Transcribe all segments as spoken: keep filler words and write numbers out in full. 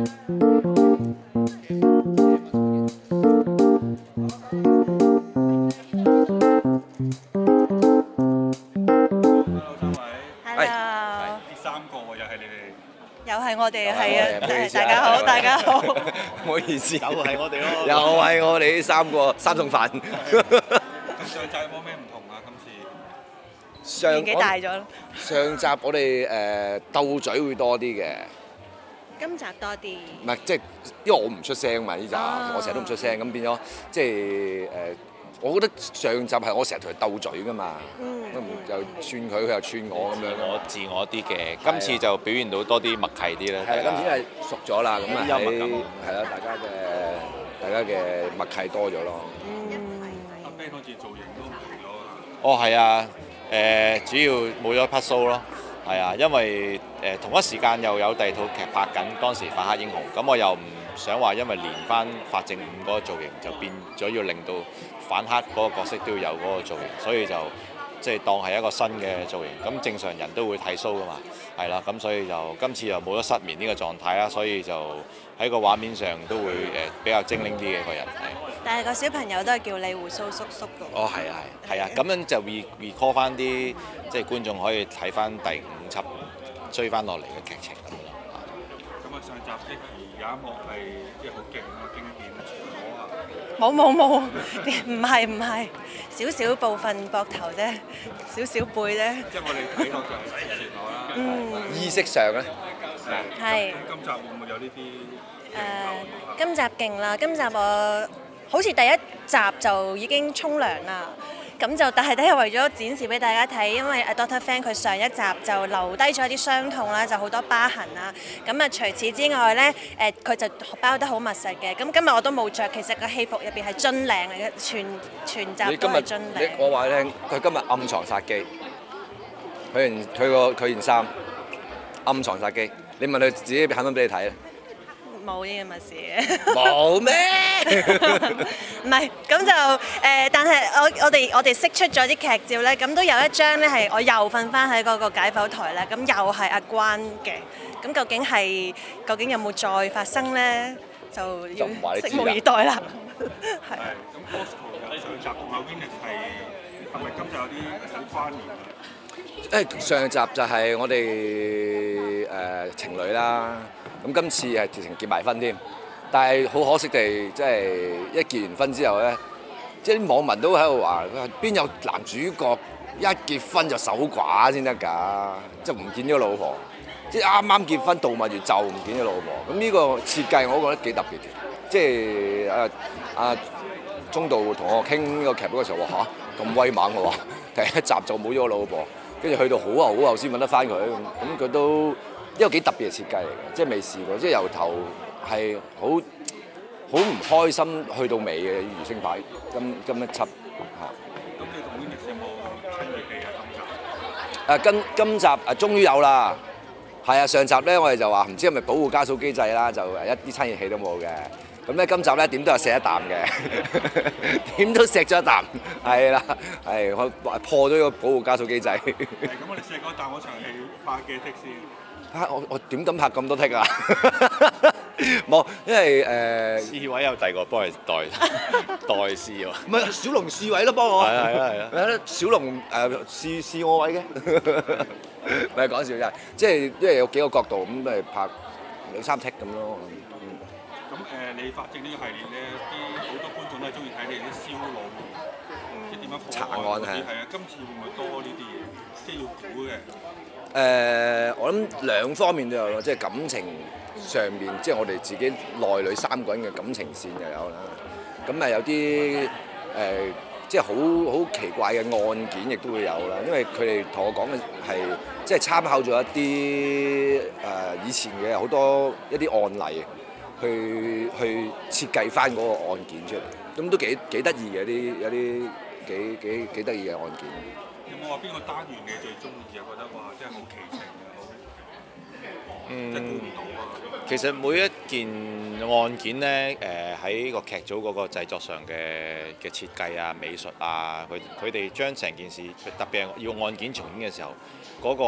又係我哋，係啊！大家好，大家好。 唔好意思，又係我哋咯。 又係我哋呢三個三餸飯。 上集有冇咩唔同啊？今次年紀大咗。 上集我哋誒鬥嘴會多啲嘅。 今集多啲。 唔係，即係因為我唔出聲嘛，呢集我成日都唔出聲，咁變咗即係誒。我覺得上集係我成日同佢鬥嘴㗎嘛，又串佢，佢又串我咁樣。 我自我啲嘅，今次就表現到多啲默契啲啦。 係，今次係熟咗啦，咁啊喺係啦，大家嘅大家嘅默契多咗咯。 阿 Ben 好似造型都唔同咗啊！ 哦，係啊，誒主要冇咗匹鬚咯，係啊，因為誒同一時間又有第二套劇拍緊，當時反黑英雄，咁我又唔想話因為連翻法正五嗰個造型就變咗要令到反黑嗰個角色都要有嗰個造型，所以就即係當係一個新嘅造型。咁正常人都會剃鬚噶嘛，係啦，咁所以就今次又冇咗失眠呢個狀態啦，所以就喺個畫面上都會誒比較精靈啲嘅個人係。 但係個小朋友都係叫你鬍鬚叔叔㗎。 哦，係啊，係，係啊，咁樣就 re recall 翻啲即係觀眾可以睇翻第五輯追翻落嚟嘅劇情咁咯。 咁啊，上集即係有一幕係即係好勁啊，經典啊，全裸啊！ 冇冇冇，唔係唔係，少少部分膊頭啫，少少背啫。 即係我哋睇落就係全裸啦。 嗯。 意識上咧， 係。 今集會唔會有呢啲？ 誒，今集勁啦！今集我好似第一集就已經沖涼啦。咁就但係都係為咗展示俾大家睇，因為 Doctor Fan 佢上一集就留低咗啲傷痛啦，就好多疤痕啦。咁啊，除此之外咧，誒佢就包得好密實嘅。咁今日我都冇着，其實個戲服入邊係樽領嚟嘅，全全集都係樽領。 我話你聽，佢今日暗藏殺機，佢件佢個佢件衫暗藏殺機。你問佢自己肯唔肯俾你睇咧？ 冇呢咁嘅事嘅。 冇咩？ 唔係，咁就誒、呃，但係我我哋我哋釋出咗啲劇照咧，咁都有一張咧係我又瞓翻喺嗰個解剖台咧，咁又係阿關嘅，咁究竟係究竟有冇再發生咧？就要拭目以待啦。係。 咁 Bosco 上集同阿 Venus 係係咪今集有啲好關聯啊？ 誒上集就係我哋誒、呃、情侶啦，咁今次係直情結埋婚添，但係好可惜地，即係一結完婚之後咧，即係啲網民都喺度話：邊有男主角一結婚就守寡先得㗎？即係唔見咗老婆，即係啱啱結婚度蜜月就唔見咗老婆。咁呢個設計我覺得幾特別嘅，即係阿阿鍾導同我傾呢個劇本嘅時候話嚇咁威猛嘅喎，第一集就冇咗老婆。跟住去到好後好後先揾得翻佢，咁咁佢都一個幾特別嘅設計嚟嘅，即係未試過，即係由頭係好好唔開心去到尾嘅餘聲牌，今今一輯嚇。 咁你同 Venus 有冇親熱戲啊？ 誒今今集誒終於有啦，係啊，上集咧我哋就話唔知係咪保護加數機制啦，就誒一啲親熱戲都冇嘅。咁咧今集咧點都係錫一啖嘅，點都錫咗一啖，係啦，係我破咗個保護加數機制。係咁，我哋錫嗰啖嗰場戲拍幾剔先？ 嚇我我點敢拍咁多剔啊？冇，因為誒試位有第二個幫你代代試喎。 唔係小龍試位咯，幫我。 係啊係啊係啊。 小龍誒試試我位嘅，唔係講笑真係，即係因為有幾個角度咁咪拍兩三剔咁咯。 咁誒，你法證呢個系列咧，啲好多觀眾都係中意睇你啲燒腦，即係點樣破案嗰啲。係啊，今次會唔會多呢啲嘢？即係要估嘅。 誒，我諗兩方面都有咯，即係感情上面，即係我哋自己內裏三個人嘅感情線又有啦。咁啊有啲誒，即係好好奇怪嘅案件亦都會有啦。因為佢哋同我講嘅係即係參考咗一啲誒以前嘅好多一啲案例。去去設計翻嗰個案件出嚟，咁都幾幾得意嘅，啲有啲幾幾幾得意嘅案件。 有冇話邊個單元你最中意啊？覺得哇，真係好奇情啊，好，嗯、真係估唔到啊！ 其實每一件案件咧，誒喺個劇組嗰個製作上嘅嘅設計啊、美術啊，佢佢哋將成件事，特別係要案件重演嘅時候，嗰、嗰個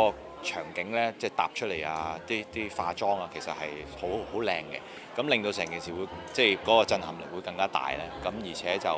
場景咧，即係搭出嚟啊，啲啲化妝啊，其實係好好靚嘅，咁令到成件事會即係嗰個震撼力會更加大咧。咁而且就誒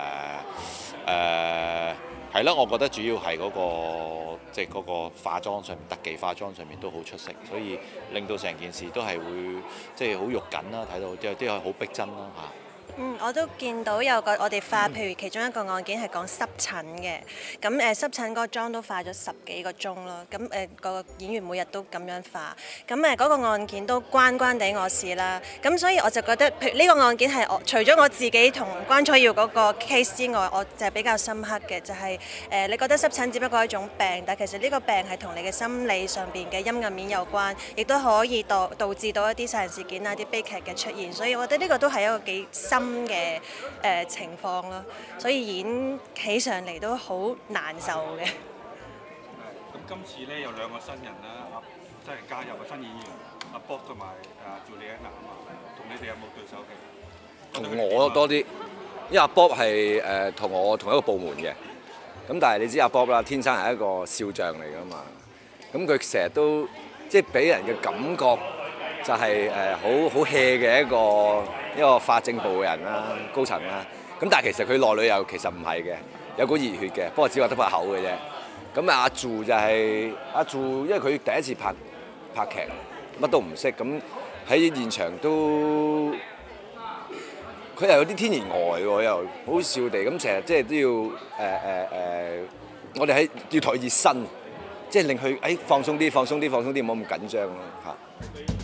誒係咯，我覺得主要係嗰個即係嗰個化妝上面、特技化妝上面都好出色，所以令到成件事都係會即係好肉緊啦，睇到有啲係好逼真啦嚇。 嗯，我都見到有個我哋化，譬如其中一個案件係講濕疹嘅，咁誒、呃、濕疹嗰個妝都化咗十幾個鐘咯，咁誒個演員每日都咁樣化，咁誒嗰個案件都關關地我事啦，咁所以我就覺得，譬如呢個案件係我除咗我自己同關楚耀嗰個 case 之外，我就係比較深刻嘅，就係、是、誒、呃、你覺得濕疹只不過係一種病，但其實呢個病係同你嘅心理上邊嘅陰暗面有關，亦都可以導導致到一啲殺人事件啊、啲悲劇嘅出現，所以我覺得呢個都係一個幾深嘅誒、呃、情況咯，所以演起上嚟都好難受嘅。 咁今次咧有兩個新人啦，阿新人加入嘅新演員阿 Bob 同埋阿 Juliana啊嘛，同你哋有冇對手戲？ 同我多啲，因為阿 Bob 係誒同我同一個部門嘅，咁但係你知阿 Bob 啦，天生係一個笑匠嚟㗎嘛，咁佢成日都即係俾人嘅感覺就係誒好好 hea 嘅一個一個法政部嘅人啦，高層啦。咁但係其實佢內裏又其實唔係嘅，有股熱血嘅，不過只話得把口嘅啫。咁啊阿柱就係、是、阿柱，因為佢第一次拍拍劇，乜都唔識，咁喺現場都佢又有啲天然呆喎，又好笑地咁成日即係都要誒誒誒，我哋喺要台熱身，即係令佢誒放鬆啲、放鬆啲、放鬆啲，唔好咁緊張咯嚇。